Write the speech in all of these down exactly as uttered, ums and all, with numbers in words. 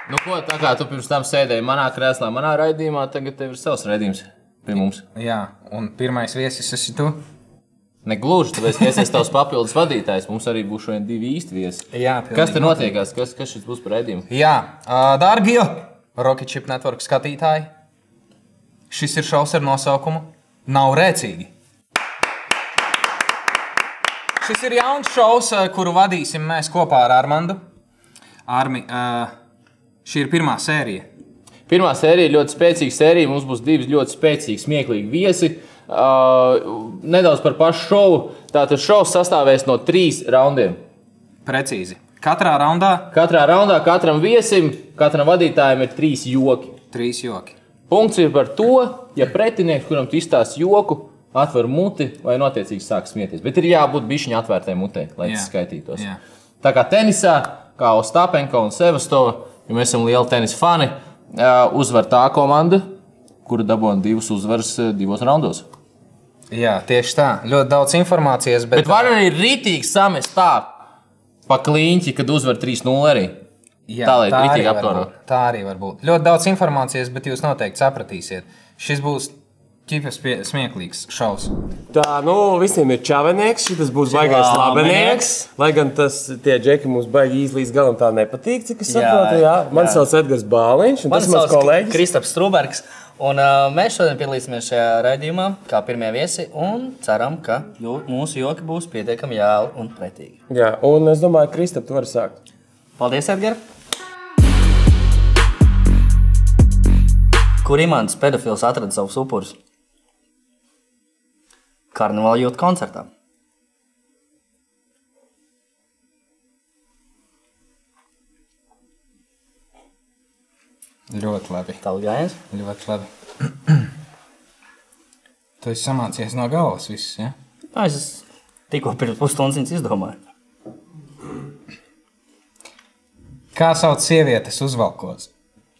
Nu ko, tā kā tu pirms tam sēdēji manā krēslā, manā raidījumā, tagad tev ir savs raidījums pie mums. Jā, un pirmais viesis esi tu? Negluži, tāpēc, ka es esmu tavs papildus vadītājs, mums arī būs šodien divi īsti viesi. Jā, kas te notiekās? Kas, kas šis būs par raidījumu? Jā, uh, dārgie Rocket Chip Network skatītāji, šis ir šovs ar nosaukumu Nav rēcīgi. Šis ir jauns šovs, kuru vadīsim mēs kopā ar Armandu. Armi, uh, šī ir pirmā sērija. Pirmā sērija ļoti spēcīga sērija, mums būs divas ļoti spēcīgi, smieklīgi viesi. Uh, nedaudz par pašu šovu. Tātad šovs sastāvēs no trīs raundiem. Precīzi. Katrā raundā? Katrā raundā katram viesim, katram vadītājam ir trīs joki. Trīs joki. Punkts ir par to, ja pretinieks, kuram tu izstāsti joku, atver muti vai notiecīgi sāk smieties. Bet ir jābūt bišķiņa atvērtai mutei, lai tas skaitītos. Jā. Tā kā tenisā, kā Ostapenko un Sevastova, ja mēs esam lieli tenisa fani, uzvar tā komanda, kura dabūna divas uzvaras divos raundos. Jā, tieši tā. Ļoti daudz informācijas, bet... Bet var arī rītīgi samest tā pa kliņķi, kad uzvar trīs nulle arī. Jā, tā, lai tā, rītīgi arī apkārot. tā arī var būt. Ļoti daudz informācijas, bet jūs noteikti sapratīsiet. Šis būs ķipes smieklīgs šovs. Tā, nu, visiem ir čavenieks, šitas būs baigais labenieks. Lai gan tas, tie džeki mums baigi īsti līdz galam tā nepatīk, cik es saprotu, jā. Man sauc Edgars Bāliņš, un tas mans kolēģis. Kristaps Strūbergs. Un uh, mēs šodien piedalīsimies šajā raidījumā kā pirmie viesi un ceram, ka jū, mūsu joki būs pietiekami jēli un pretīgi. Jā, un es domāju, Kristap, tu vari sākt. Paldies, Edgar! Kur imants pedofils atrada savus upurus? Karnevāla jūtu koncertā. Ļoti labi. Tavu gājiens? Ļoti labi. Tu esi samācies no galvas visus, ja? Jā, es tikko pirms pusstundas izdomāju. Kā sauc sievietes uzvalkos?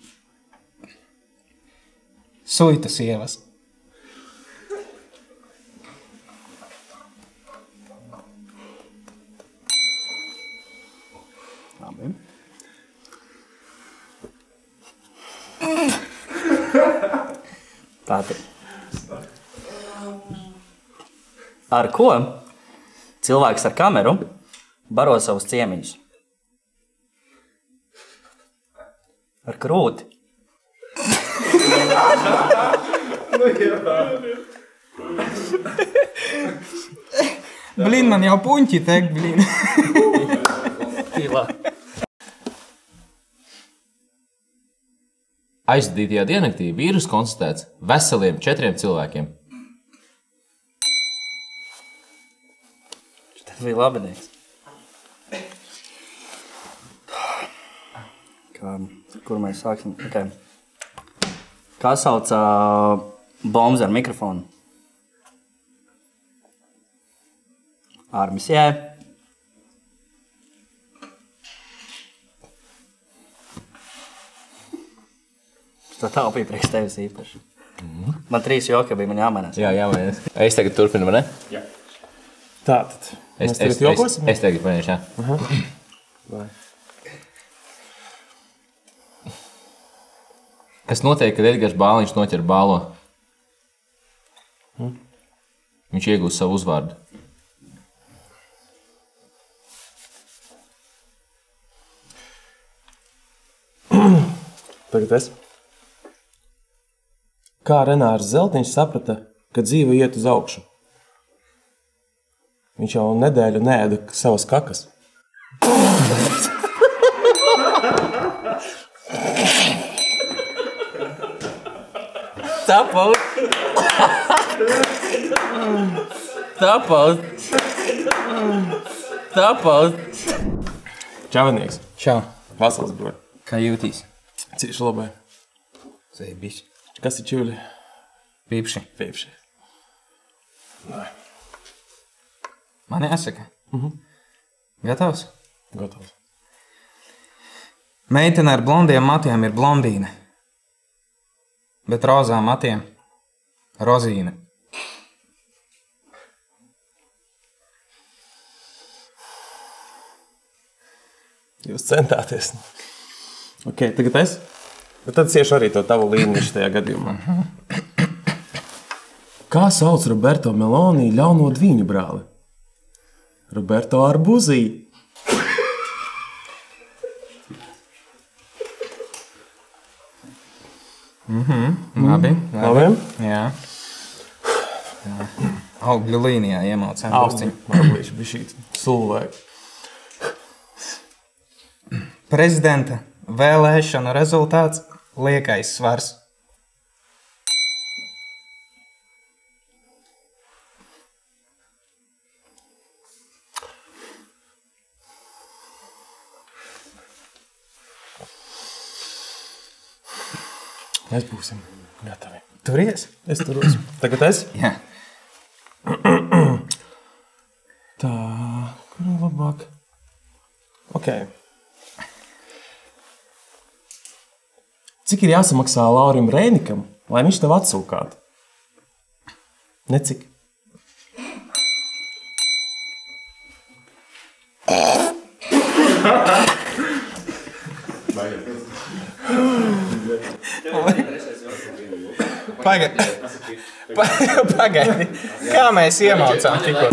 Suitu sievas. Labi. Tātad. Ar ko cilvēks ar kameru baro savus ciemiņus? Ar krūti. Blin, man jau puņķi tek, blin. Tīlā. Aizdītajā diennaktī vīrus konstatēts veseliem četriem cilvēkiem. Tas bija labinieks. Kā, kur mēs sāksim? Okay. Kā sauc uh, bombs ar mikrofonu? Armis, jā. Tā taupīja priekš tevis īpaši. Mm-hmm. Man trīs joki bija, man jāmainās. Jā, jāmainās. Es tagad turpinu, vai ne? Jā. Tātad. Es, mēs tagad es, jokosim? es, es tagad paņēšu, jā. Aha. Vai. Kas notiek, kad Edgars Bāliņš noķer bālo? Hmm? Viņš iegūst savu uzvārdu. Tagad es. Kā Renārs Zeltiņš saprata, ka dzīve iet uz augšu? Viņš jau nedēļu neēda savas kakas. Tapaut! Tapaut! Tapaut! Čavanieks. Čau. Vasals, bro. Kā jūtīs? Cieši labai. Zēbiši. Kas ir čūļi? Pīpši. Pīpši. Nē. Man jāsaka. Mhm. Gatavs? Gatavs. Meitene ar blondiem matiem ir blondīne. Bet rozā matiem rozīne. Jūs centāties. Ok, tagad es. Bet tad cieši arī to tavu līniju tajā gadījumā. Kā sauc Roberto Meloni ļauno dviņu brāli? Roberto Arbuzī. Mhm, labi. Labi? Jā. Augļu līnijā iemaucām. Augļu. Auglīši bija šī sulvēja. Prezidenta vēlēšanu rezultāts liekais svars. Mēs būsim gatavi. Turies? Es turos. Tagad es? Jā. Tā, kur ir labāk? Ok. Cik ir jāsamaksā Laurim Reinikam, lai viņš tev atsūkātu? Necik. Pagaidi. Pagaidi. Kā mēs iemaucām tikko?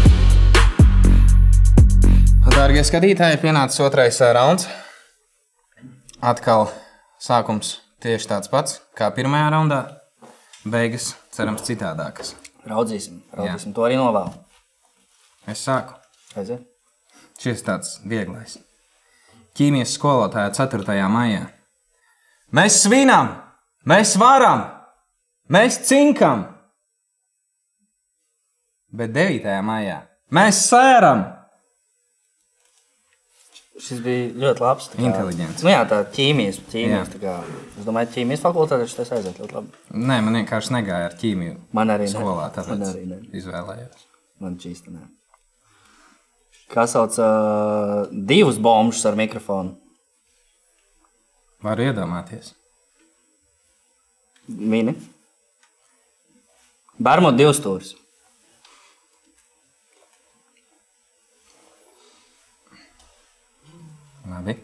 Dārgie skatītāji, pienācis otrais rauns. Atkal sākums tieši tāds pats, kā pirmajā raundā. Beigas, cerams, citādākas. Raudzīsim, raudzīsim. To arī novēlu. Es sāku. Aiziet. Šis tāds vieglais. Ķīmijas skolotāja ceturtajā maijā. Mēs svinam! Mēs varam! Mēs cinkam! Bet devītajā maijā mēs sēram! Šis bija ļoti labs. Tā kā, Inteliģents. Nu jā, tā ķīmijas. ķīmijas Jā. tā kā, es domāju, ķīmijas fakultāte šis aiziet ļoti labi. Nē, man vienkārši negāja ar ķīmiju Man arī ne. skolā, Man tāpēc arī ne. izvēlējos. Man čīsta nē. Kā sauc uh, divus bombšus ar mikrofonu? Varu iedomāties. Mini. Bermuda divstūris. Labi.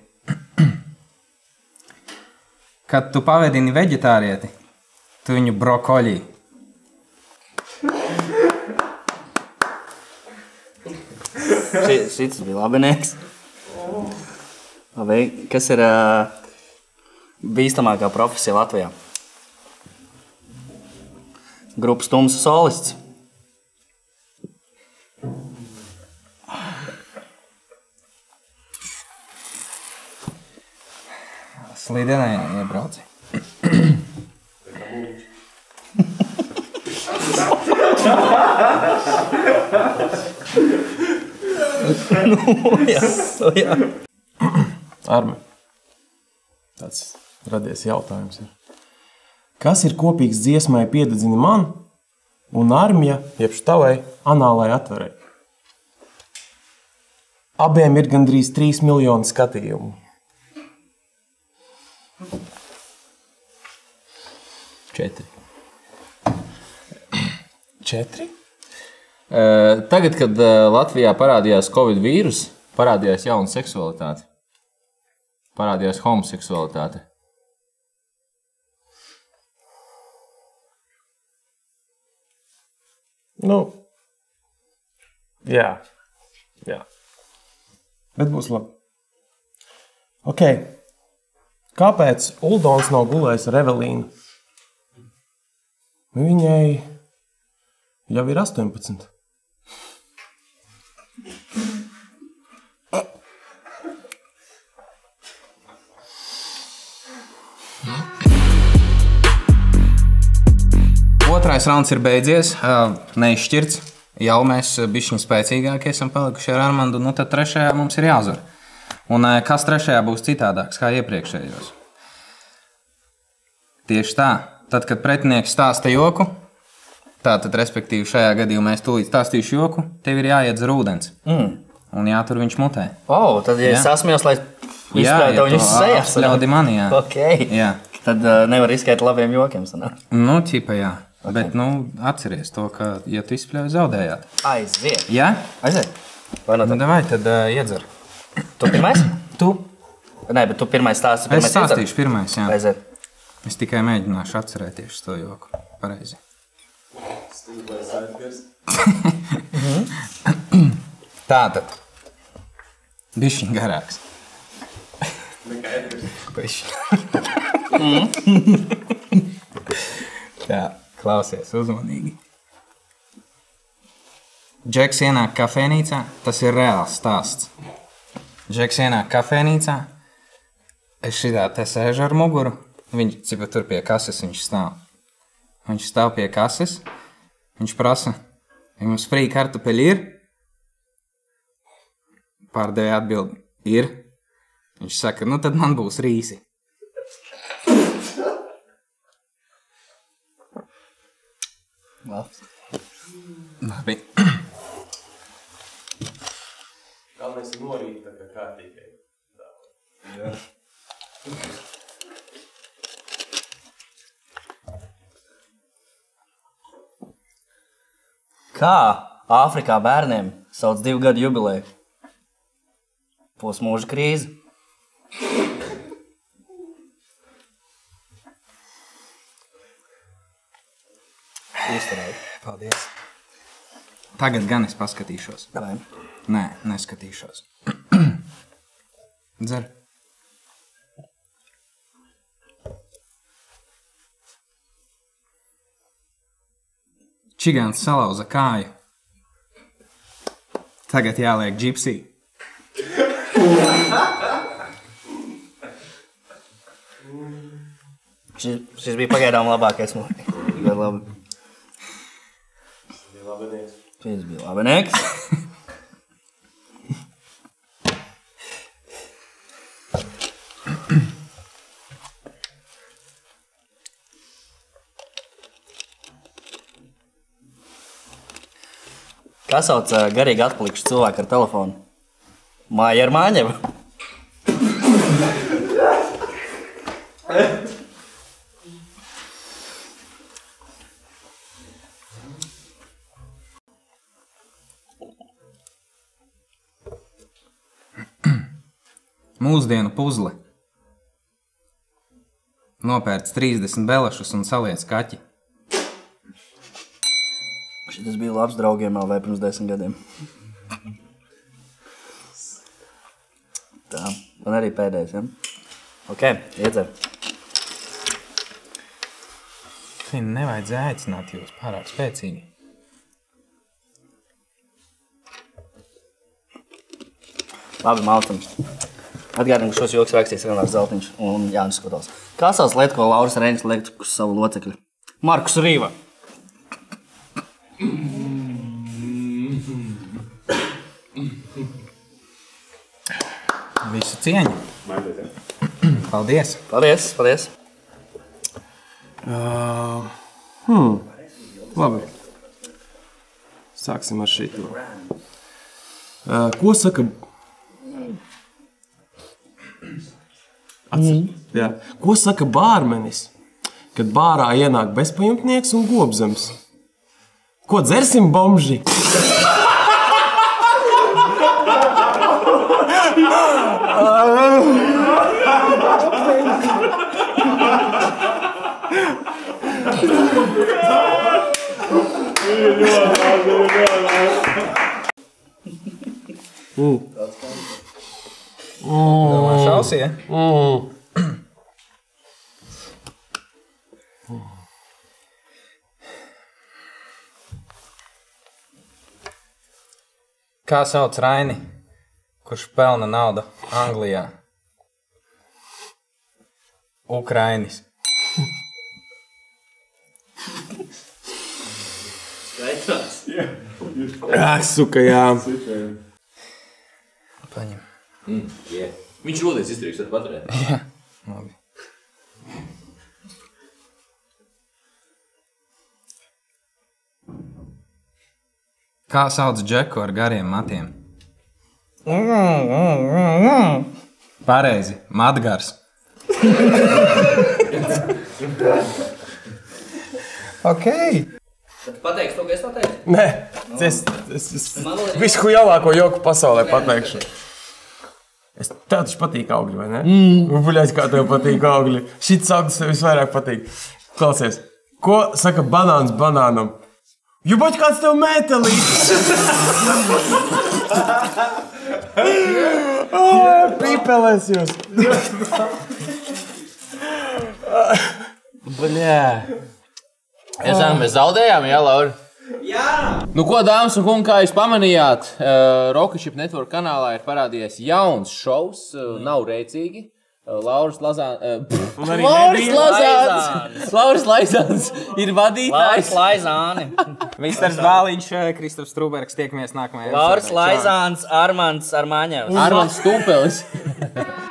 Kad tu pavedini veģetārieti, tu viņu brokoļī. Šis bija labinieks. Labi, kas ir uh, bīstamākā profesija Latvijā? Grupas tumsa solists. Slidenē iebrauci. nu, jā, nu, jā. Armi, tāds radies jautājums ir. Kas ir kopīgs dziesmai Piededzini man un Armija, jeb Štavai, anālai atverei? Abiem ir gandrīz trīs miljoni skatījumu. Četri. Četri? Uh, tagad, kad uh, Latvijā parādījās Covid vīrus, parādījās jauna seksualitāte. Parādījās homoseksualitāte. Nu, jā. Jā. Bet būs labi. Ok. Kāpēc Uldons nav gulējis ar Evelīnu? Viņai jau ir astoņpadsmit. Otrais rauns ir beidzies, neizšķirts. Jau mēs bišķiņ spēcīgākie esam palikuši ar Armandu, nu tad trešajā mums ir jāuzvar. Un kas trešajā būs citādāks kā iepriekšējos? Tieši tā. Tad, kad pretinieks stāsta joku, tātad, respektīvi, šajā gadījumā es tūlīt stāstīšu joku, tev ir jāiedzer ūdens. Mm. Un jātur viņš mutē. O, tad, ja Jā. es sasmējos, lai izspēju tev viņus sejas. Ļaudi mani, jā. Ok. Jā. Tad uh, nevar izskait labiem jokiem, sanāk. Nu, ķipa, jā. Okay. Bet, nu, atceries to, ka, ja tu izspļauj, zaudējāt. Aiziet. Jā? Aiziet. Vai no Nu, tad? davai, tad uh, iedzer. Tu pirmais? Tu. Nē, bet tu pirmais stāsti. Es stāstīšu pirmais, jā. Aiziet. Es tikai mēģināšu atcerēties to joku. Pareizi. Tātad. Bišķiņ garāks. Tā, klausies uzmanīgi. Džeks ienāk kafēnīcā, tas ir reāls stāsts. Džeks ienāk kafēnīcā, es šitā te sēžu ar muguru, viņš cipa tur pie kases viņš stāv. Viņš stāv pie kases, viņš prasa, ja mums frī kartupeļi ir? Pārdevēja atbild, ir. Viņš saka, nu tad man būs rīsi. Labi. Galvenais ir norīt tā kā kārtīgai. Jā. Kā Āfrikā bērniem sauc divu gadu jubileju? Pusmūža krīze. Izturēju. Paldies. Tagad gan es paskatīšos. Davai. Nē, neskatīšos. Dzer. Čigāns salauza kāju. Tagad jāliek džipsī. Šis, šis bija pagaidām labākais. Bija labi. Šis bija labinieks. Šis bija labinieks. Kā sauc garīgi atpalikšu cilvēku ar telefonu? Māja ar Māņevu. Mūsdienu puzle. Nopērts trīsdesmit belašus un saliec kaķi. Tas bija labs draugiem L V pirms desmit gadiem. Tā, man arī pēdējais, ja? Ok, iedzer. Nevajadzēja aicināt jūs pārāk spēcīgi. Labi, maltam. Atgādinu, ka šos joks rakstīs Renārs Zeltiņš un Jānis Skotals. Kā sauc lietu, ko Lauris Reinis liek uz savu locekļu? Markus Rīva. Visu cieņu. Paldies. Paldies, paldies. Uh, hmm. Labi. Sāksim ar šito. Uh, ko saka... Atcer... Jā. Ko saka bārmenis, kad bārā ienāk bezpajumtnieks un gobzems? Ko dzersim, bomži? Mm. Domā šausie? Mm. Kā sauc Raini, kurš pelna naudu Anglijā? Ukrainis. Skaitrās. Ah, suka, jā. Paņem. Mm, yeah. Viņš rodīs izturīgs, tad paturēt. Jā, labi. Kā sauc Džeku ar gariem matiem? Pareizi, matgars. Ok. Tad pateiksi to, ka es tā teicu? Nē, es, es, es visu jaunāko joku pasaulē pateikšu. Es, tev taču patīk augļi, vai ne? Mm. Buļais, kā tev patīk augļi. Šits augļis tev visvairāk patīk. Klausies, ko saka banāns banānam? Juboķi, kāds tev mētelīts? Pīpelēs jūs. Bļā. Es zinu, mēs zaudējām, jā, Laura? Jā! Nu ko, dāmas un kungi, kā jūs pamanījāt, uh, Rocketship Network kanālā ir parādījies jauns šovs, uh, nav rēcīgi. Uh, Lauris Lazāns... Uh, Lauris Lazāns! Lauris Lazāns ir vadītājs. Lauris Laizāni. Misters Bāliņš, Kristofs Trūbergs, tiekamies nākamajā. Lauris Laizāns, Armands Armaņevs. Armands Stūpelis.